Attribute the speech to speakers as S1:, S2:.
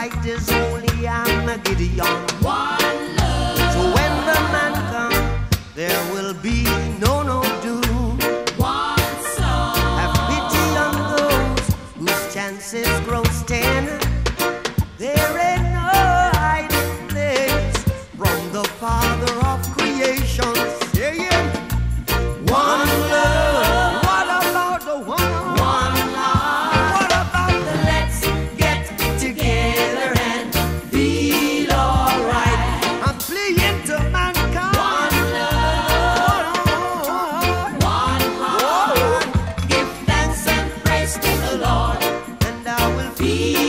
S1: fight is holy and a Gideon.
S2: One love.
S1: So when the man comes, there will be no doom.
S2: One soul.
S1: Have pity on those whose chances grow thin. There ain't no hiding place from the Father of creation. Say it. One love. What about the one?
S2: One love.
S1: What about the
S2: Let's get together and feel alright.
S1: I'm pleading to mankind.
S2: One love. One heart. Give thanks and praise to the Lord.
S1: And I will
S2: Feel